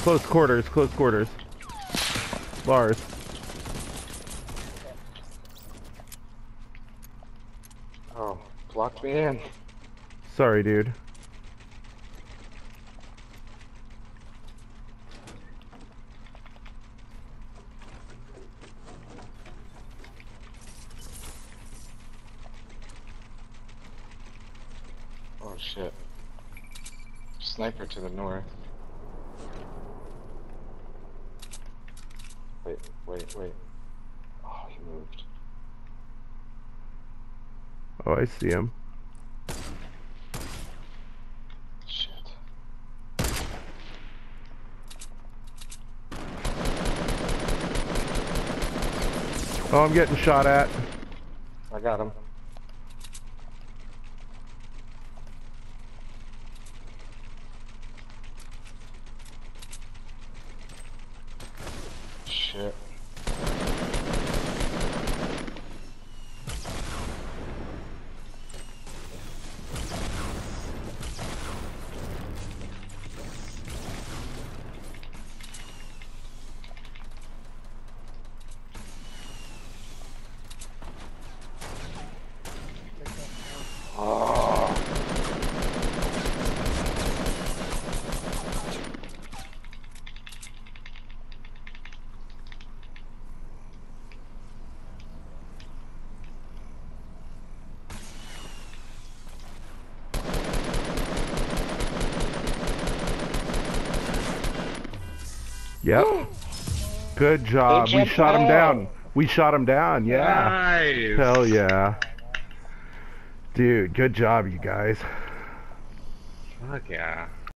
Close quarters, close quarters. Lars. Oh, blocked me in. Sorry, dude. Oh shit. Sniper to the north. Wait. Oh, he moved. Oh, I see him. Shit. Oh, I'm getting shot at. I got him. Shit. Oh. Yep. Good job. We shot him down. We shot him down. Yeah. Nice. Hell yeah. Dude, good job, you guys. Fuck yeah.